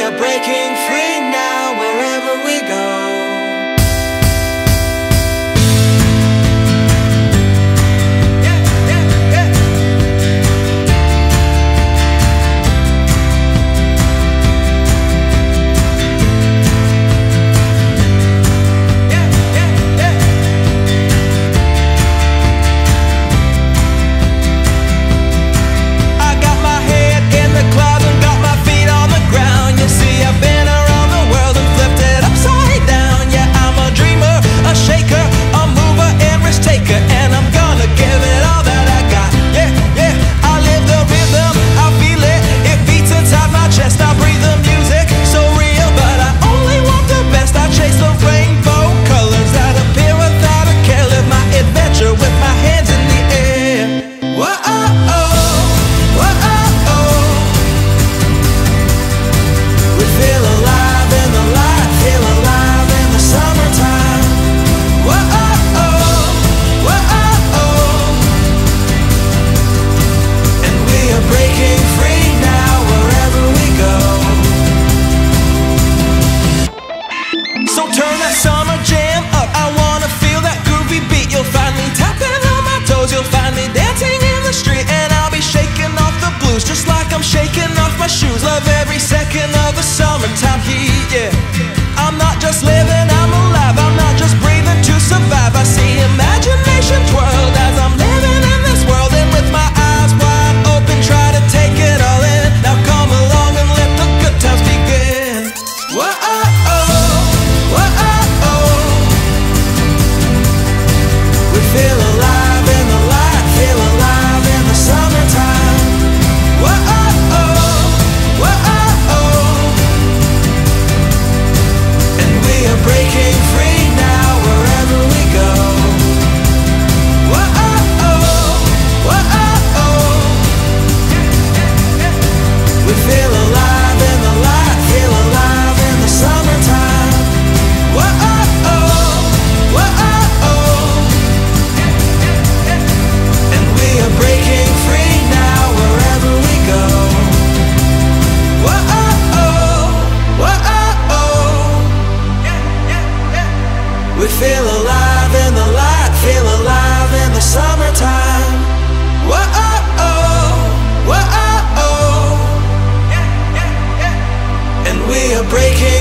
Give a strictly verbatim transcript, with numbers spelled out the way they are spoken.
are breaking free now wherever we go. Just like I'm shaking off my shoes. Love every second of the summertime heat, yeah. I'm not just living, I'm alive. I'm not just breathing to survive. I see imagination twirled as I'm living in this world. And with my eyes wide open, try to take it all in. Now come along and let the good times begin. Whoa-oh-oh, whoa-oh-oh. We feel alive in the light, feel alive in the summertime. Breaking free now wherever we go. Whoa-oh-oh, whoa-oh-oh. We feel alive in the light, feel alive in the summertime. Whoa-oh-oh, whoa-oh-oh. And we are breaking free now wherever we go. Whoa-oh-oh, whoa-oh-oh. We feel alive in the light, feel alive in the summertime. Whoa-oh-oh, whoa-oh-oh. And we are breaking